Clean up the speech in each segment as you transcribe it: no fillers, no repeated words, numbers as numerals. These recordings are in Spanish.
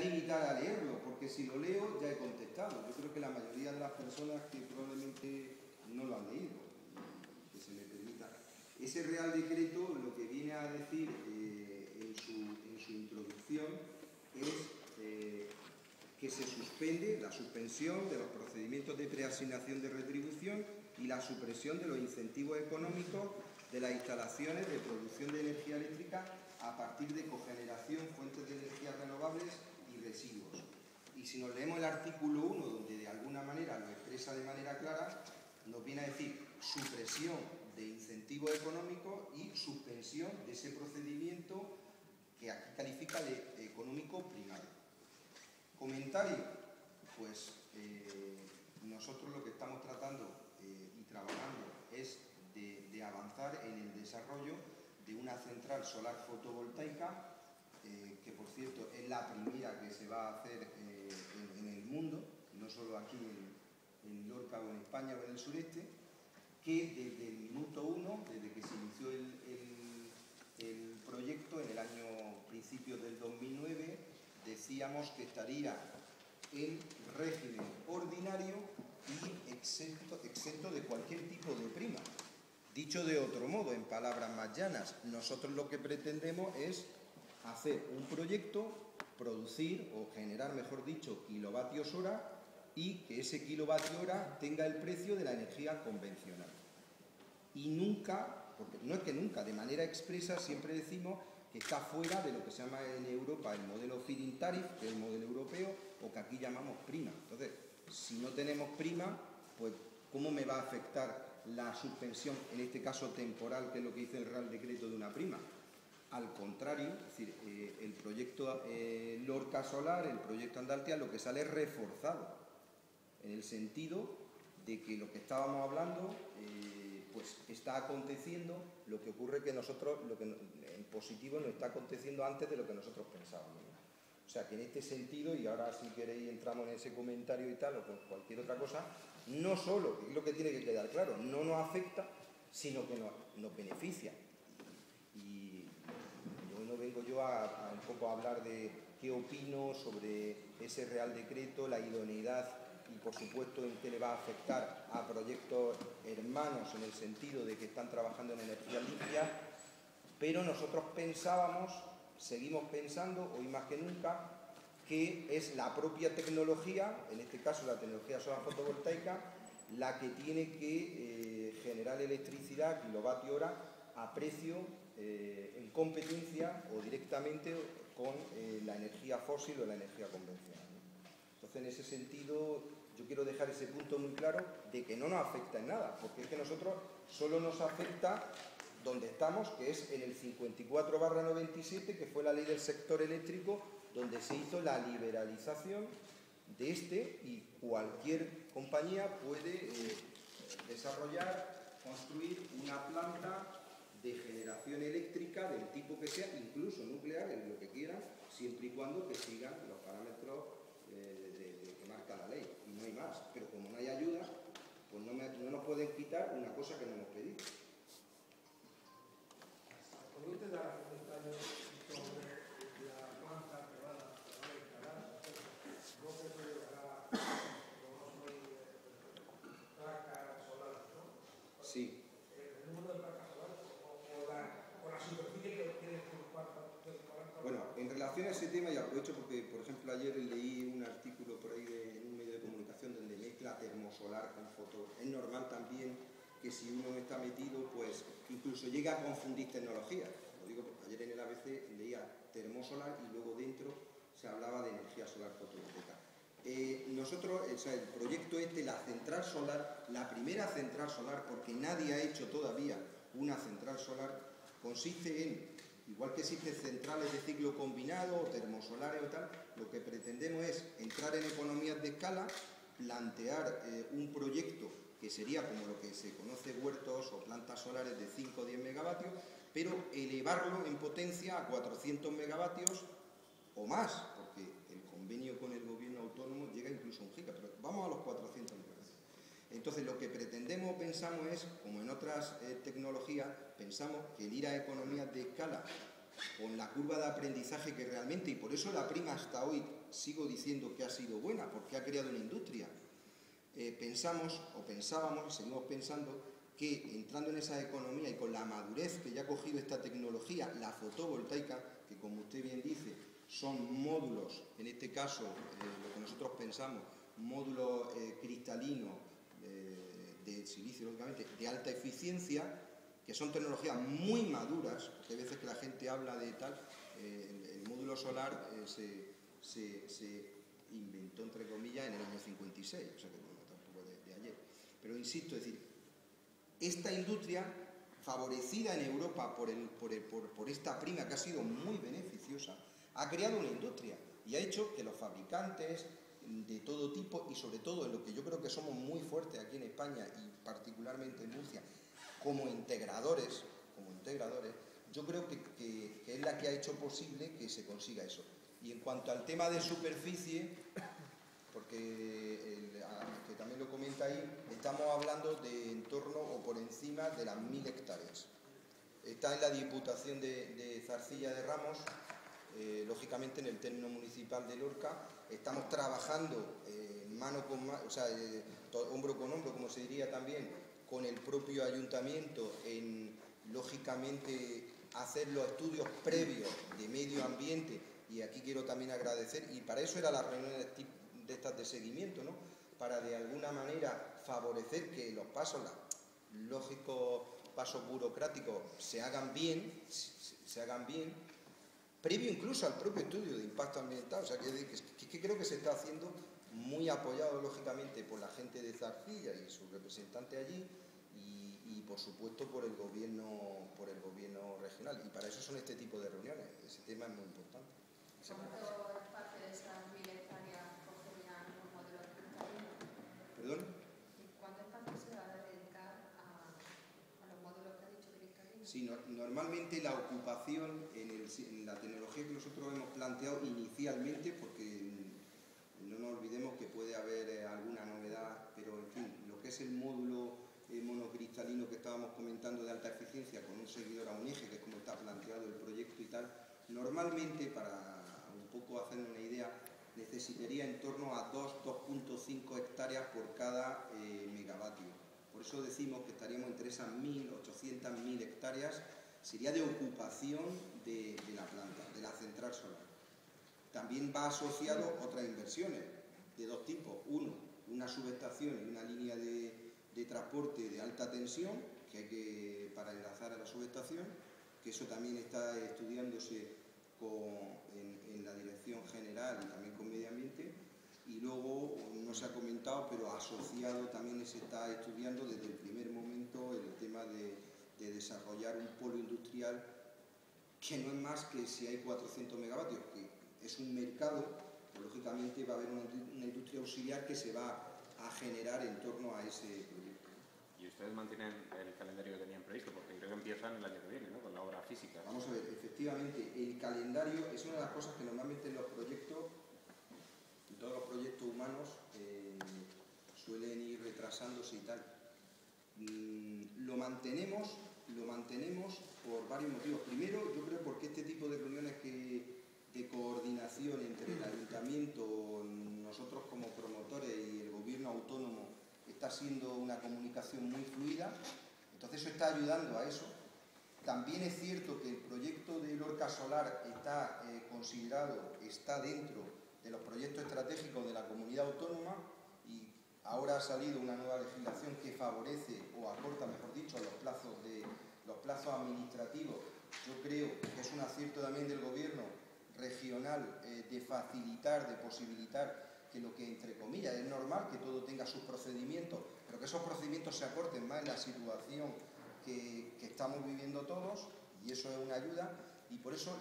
a limitar a leerlo, porque si lo leo ya he contestado. Yo creo que la mayoría de las personas que probablemente no lo han leído, que se me permita. Ese Real Decreto lo que viene a decir en su introducción es que se suspende la suspensión de los procedimientos de preasignación de retribución y la supresión de los incentivos económicos de las instalaciones de producción de energía eléctrica a partir de cogeneración, fuentes de energía renovables y residuos. Y si nos leemos el artículo 1, donde de alguna manera lo expresa de manera clara, nos viene a decir supresión de incentivos económicos y suspensión de ese procedimiento que aquí califica de económico primario. Comentario, pues nosotros lo que estamos tratando y trabajando es de avanzar en el desarrollo de una central solar fotovoltaica, que por cierto es la primera que se va a hacer en el mundo, no solo aquí en Lorca o en España o en el sureste, que desde el minuto 1, desde que se inició el proyecto en el año principios del 2009, decíamos que estaría en régimen ordinario y exento de cualquier tipo de prima. Dicho de otro modo, en palabras más llanas, nosotros lo que pretendemos es hacer un proyecto, producir o generar, mejor dicho, kilovatios hora, y que ese kilovatio hora tenga el precio de la energía convencional. Y nunca, porque no es que nunca, de manera expresa siempre decimos que está fuera de lo que se llama en Europa el modelo feed-in tariff, que es el modelo europeo, o que aquí llamamos prima. Entonces, si no tenemos prima, pues ¿cómo me va a afectar la suspensión, en este caso temporal, que es lo que dice el Real Decreto de una prima? Al contrario, es decir, el proyecto Lorca Solar, el proyecto Andaltia, lo que sale es reforzado, en el sentido de que lo que estábamos hablando pues está aconteciendo, lo que ocurre que nosotros, lo que en positivo nos está aconteciendo antes de lo que nosotros pensábamos. O sea que en este sentido, y ahora si queréis entramos en ese comentario y tal, o con cualquier otra cosa, no solo, que es lo que tiene que quedar claro, no nos afecta, sino que nos beneficia. Y no vengo yo a un poco a hablar de qué opino sobre ese Real Decreto, la idoneidad y por supuesto en qué le va a afectar a proyectos hermanos en el sentido de que están trabajando en energía limpia, pero nosotros pensábamos, seguimos pensando, hoy más que nunca, que es la propia tecnología, en este caso la tecnología solar fotovoltaica, la que tiene que generar electricidad kilovatio hora a precio en competencia o directamente con la energía fósil o la energía convencional. Entonces, en ese sentido, yo quiero dejar ese punto muy claro de que no nos afecta en nada, porque es que nosotros solo nos afecta donde estamos, que es en el 54/97, que fue la ley del sector eléctrico, donde se hizo la liberalización de este y cualquier compañía puede desarrollar, construir una planta de generación eléctrica del tipo que sea, incluso nuclear, en lo que quieran, siempre y cuando que sigan los parámetros que marca la ley, y no hay más. Pero como no hay ayuda, pues no nos pueden quitar una cosa que no hemos pedido. ¿Puede usted dar comentarios sobre la planta que van a instalar? No sé si llegará, como no soy placas solares, ¿no? Sí. ¿El número de placas solares o la superficie que tiene que ocupar? Bueno, en relación a ese tema, y aprovecho porque, por ejemplo, ayer leí un artículo por ahí en un medio de comunicación donde mezcla termosolar con foto. Es normal también que si uno está metido, pues incluso llega a confundir tecnologías. Lo digo porque ayer en el ABC leía termosolar y luego dentro se hablaba de energía solar fotovoltaica. Nosotros, o sea, el proyecto la central solar, la primera central solar, porque nadie ha hecho todavía una central solar, consiste en, igual que existen centrales de ciclo combinado o termosolares o tal, lo que pretendemos es entrar en economías de escala, plantear un proyecto que sería como lo que se conoce huertos o plantas solares de 5 o 10 megavatios, pero elevarlo en potencia a 400 megavatios o más, porque el convenio con el gobierno autónomo llega incluso a 1 giga, pero vamos a los 400 megavatios. Entonces, lo que pretendemos o pensamos es, como en otras tecnologías, pensamos que el ir a economías de escala con la curva de aprendizaje que realmente, y por eso la prima hasta hoy sigo diciendo que ha sido buena porque ha creado una industria. Pensábamos, y seguimos pensando, que entrando en esa economía y con la madurez que ya ha cogido esta tecnología, la fotovoltaica, que como usted bien dice, son módulos, en este caso, lo que nosotros pensamos, módulos cristalinos de silicio, lógicamente, de alta eficiencia, que son tecnologías muy maduras, porque hay veces que la gente habla de tal, el módulo solar se inventó, entre comillas, en el año 56, o sea que no tampoco de ayer. Pero insisto, es decir, esta industria, favorecida en Europa por esta prima que ha sido muy beneficiosa, ha creado una industria y ha hecho que los fabricantes de todo tipo, y sobre todo en lo que yo creo que somos muy fuertes aquí en España y particularmente en Murcia, como integradores, yo creo que es la que ha hecho posible que se consiga eso. Y en cuanto al tema de superficie, porque que también lo comenta ahí, estamos hablando de en torno o por encima de las 1000 hectáreas. Está en la Diputación de Zarcilla de Ramos, lógicamente en el término municipal de Lorca. Estamos trabajando mano con mano, o sea, hombro con hombro, como se diría también, con el propio ayuntamiento en, lógicamente, hacer los estudios previos de medio ambiente, y aquí quiero también agradecer, y para eso eran las reuniones de estas de seguimiento, ¿no? Para de alguna manera favorecer que los pasos, los lógicos pasos burocráticos se hagan bien, previo incluso al propio estudio de impacto ambiental. O sea, que creo que se está haciendo, muy apoyado lógicamente por la gente de Zarcilla y sus representantes allí, y por supuesto por el gobierno regional, y para eso son este tipo de reuniones. Ese tema es muy importante. ¿Cuánto espacio de esas 1000 hectáreas cogerían los modelos cristalinos? ¿Perdón? ¿Cuánto espacio se va a dedicar a los módulos que ha dicho cristalinos? Sí, normalmente la ocupación en la tecnología que nosotros hemos planteado inicialmente, porque no nos olvidemos que puede haber alguna novedad, pero en fin, lo que es el módulo monocristalino que estábamos comentando de alta eficiencia con un seguidor a un eje, que es como está planteado el proyecto y tal, normalmente, para un poco hacer una idea, necesitaría en torno a 2,5 hectáreas por cada megavatio. Por eso decimos que estaríamos entre esas 1.800.000 hectáreas, sería de ocupación de la planta, de la central solar. También va asociado otras inversiones de dos tipos. Uno, una subestación y una línea de transporte de alta tensión que hay que para enlazar a la subestación, que eso también está estudiándose en la Dirección General y también con Medio Ambiente. Y luego, no se ha comentado, pero asociado también se está estudiando desde el primer momento el tema de desarrollar un polo industrial que no es más que si hay 400 megavatios, que es un mercado, pues lógicamente va a haber una industria auxiliar que se va a generar en torno a ese proyecto. ¿Y ustedes mantienen el calendario que tenían previsto? Porque creo que empiezan el año que viene, ¿no? Con la obra física. Vamos a ver, efectivamente, el calendario es una de las cosas que normalmente en los proyectos, en todos los proyectos humanos, suelen ir retrasándose y tal. Lo mantenemos por varios motivos. Primero, yo creo porque este tipo de reuniones de coordinación entre el ayuntamiento, nosotros como promotores y el gobierno autónomo, está siendo una comunicación muy fluida, entonces eso está ayudando a eso. También es cierto que el proyecto de Lorca Solar está considerado, está dentro de los proyectos estratégicos de la comunidad autónoma, y ahora ha salido una nueva legislación que favorece o acorta, mejor dicho, los plazos administrativos. Yo creo que es un acierto también del gobierno regional de facilitar, de posibilitar que lo que, entre comillas, es normal que todo tenga sus procedimientos, pero que esos procedimientos se acorten más en la situación que estamos viviendo todos, y eso es una ayuda. Y por eso,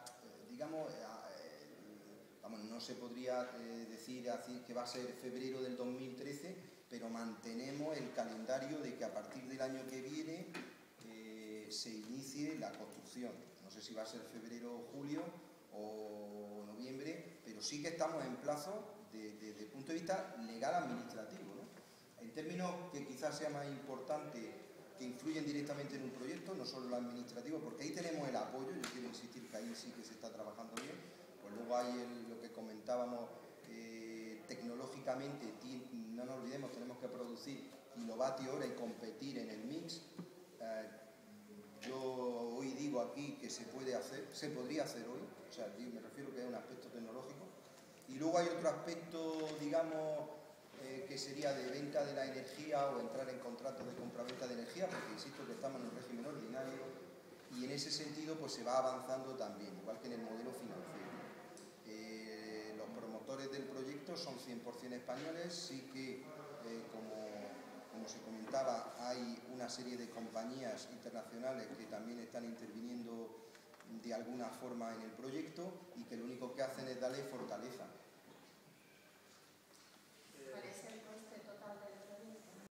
no se podría decir que va a ser febrero del 2013, pero mantenemos el calendario de que a partir del año que viene se inicie la construcción. No sé si va a ser febrero o julio o noviembre, pero sí que estamos en plazo desde el punto de vista legal administrativo, ¿no? En términos que quizás sea más importante, que influyen directamente en un proyecto, no solo lo administrativo, porque ahí tenemos el apoyo. Yo quiero insistir que ahí sí que se está trabajando bien, pues Luego hay lo que comentábamos, tecnológicamente, no nos olvidemos, tenemos que producir kilovatio hora y competir en el mix. Yo hoy digo aquí que se puede hacer, se podría hacer hoy, o sea, me refiero que es un aspecto tecnológico. Y luego hay otro aspecto, digamos, que sería de venta de la energía o entrar en contratos de compraventa de energía, porque insisto que estamos en un régimen ordinario y en ese sentido pues se va avanzando también, igual que en el modelo financiero. Los promotores del proyecto son 100% españoles, sí que como se comentaba, hay una serie de compañías internacionales que también están interviniendo de alguna forma en el proyecto y que lo único que hacen es darle fortaleza.